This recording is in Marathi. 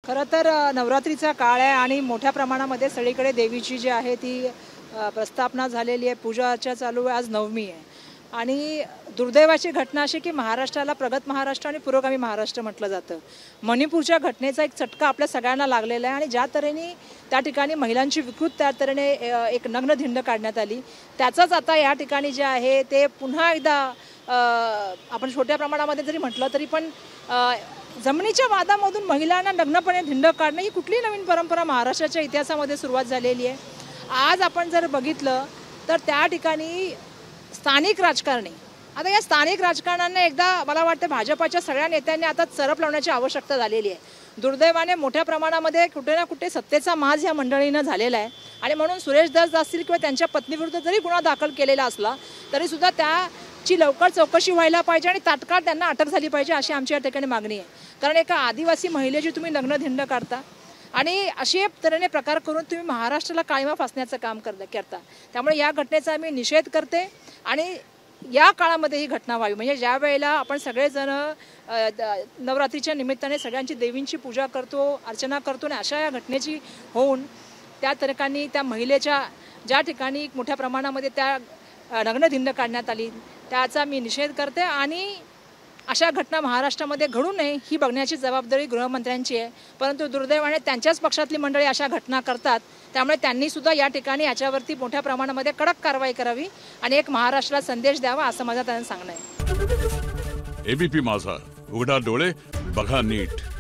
खरं तर नवरात्रीचा काळ आहे आणि मोठ्या प्रमाणामध्ये सगळीकडे देवीची जी आहे ती प्रस्थापना झालेली आहे, पूजा अर्चा चालू आहे. आज नवमी आहे आणि दुर्दैवाची घटना अशी की महाराष्ट्राला प्रगत महाराष्ट्र आणि पुरोगामी महाराष्ट्र म्हटलं जातं. मणिपूरच्या घटनेचा एक चटका आपल्या सगळ्यांना लागलेला आहे आणि ज्या तऱ्हेने त्या ठिकाणी महिलांची विकृत त्या तऱ्हेने एक नग्नधिंड काढण्यात आली, त्याचंच आता या ठिकाणी जे आहे ते पुन्हा एकदा आपण छोट्या प्रमाणामध्ये जरी म्हटलं तरी पण जमिनीच्या वादामधून महिलांना नग्नपणे धिंड काढणं ही कुठली नवीन परंपरा महाराष्ट्राच्या इतिहासामध्ये सुरुवात झालेली आहे. आज आपण जर बघितलं तर त्या ठिकाणी स्थानिक राजकारणी, आता या स्थानिक राजकारण्यांना एकदा मला वाटतं भाजपाच्या सगळ्या नेत्यांनी आता चरप लावण्याची आवश्यकता झालेली आहे. दुर्दैवाने मोठ्या प्रमाणामध्ये कुठे ना कुठे सत्तेचा माज या मंडळीनं झालेला आहे आणि म्हणून सुरेश दस असतील किंवा त्यांच्या पत्नीविरुद्ध जरी गुन्हा दाखल केलेला असला तरीसुद्धा त्याची लवकर चौकशी व्हायला पाहिजे आणि तात्काळ त्यांना अटक झाली पाहिजे अशी आमची या ठिकाणी मागणी आहे. कारण एका आदिवासी महिलेची तुम्ही नग्नधिंड काढता आणि अशा तऱ्हेने प्रकार करून तुम्ही महाराष्ट्राला काळीमा फासण्याचं काम करता. त्यामुळे या घटनेचा मी निषेध करते आणि या काळामध्ये ही घटना व्हावी, म्हणजे ज्या वेळेला आपण सगळेजण नवरात्रीच्या निमित्ताने सगळ्यांची देवींची पूजा करतो, अर्चना करतो आणि अशा या घटनेची होऊन त्या ठिकाणी त्या महिलेच्या ज्या ठिकाणी मोठ्या प्रमाणामध्ये त्या नग्नधिंड काढण्यात आली त्याचा मी निषेध करते आणि अशा घटना महाराष्ट्रामध्ये घडू नये ही बघण्याची जबाबदारी गृहमंत्र्यांची आहे. परंतु दुर्दैवाने त्यांच्याच पक्षातली मंडळी अशा घटना करतात, त्यामुळे त्यांनीसुद्धा या ठिकाणी याच्यावरती मोठ्या प्रमाणामध्ये कडक कारवाई करावी आणि एक महाराष्ट्राला संदेश द्यावा असं माझं त्यांना सांगणं आहे. एबीपी माझा, उघडा डोळे बघा नीट.